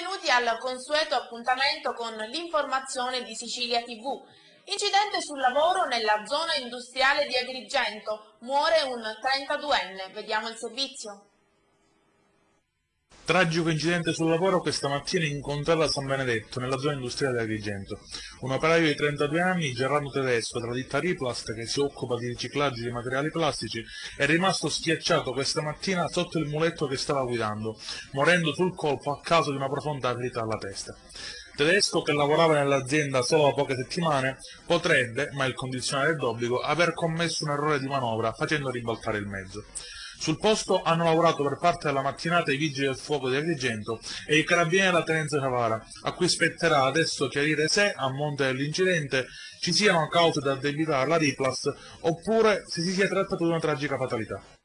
Benvenuti al consueto appuntamento con l'informazione di Sicilia TV. Incidente sul lavoro nella zona industriale di Agrigento. Muore un 32enne. Vediamo il servizio. Tragico incidente sul lavoro questa mattina in Contrada San Benedetto, nella zona industriale di Agrigento. Un operaio di 32 anni, Gerardo Tedesco, della ditta Riplast, che si occupa di riciclaggio di materiali plastici, è rimasto schiacciato questa mattina sotto il muletto che stava guidando, morendo sul colpo a causa di una profonda ferita alla testa. Tedesco, che lavorava nell'azienda solo da poche settimane, potrebbe, ma il condizionale è d'obbligo, aver commesso un errore di manovra facendo ribaltare il mezzo. Sul posto hanno lavorato per parte della mattinata i vigili del fuoco di Agrigento e i carabinieri della Tenenza Favara, a cui spetterà adesso chiarire se, a monte dell'incidente, ci siano cause da addebitare alla Riplast oppure se si sia trattato di una tragica fatalità.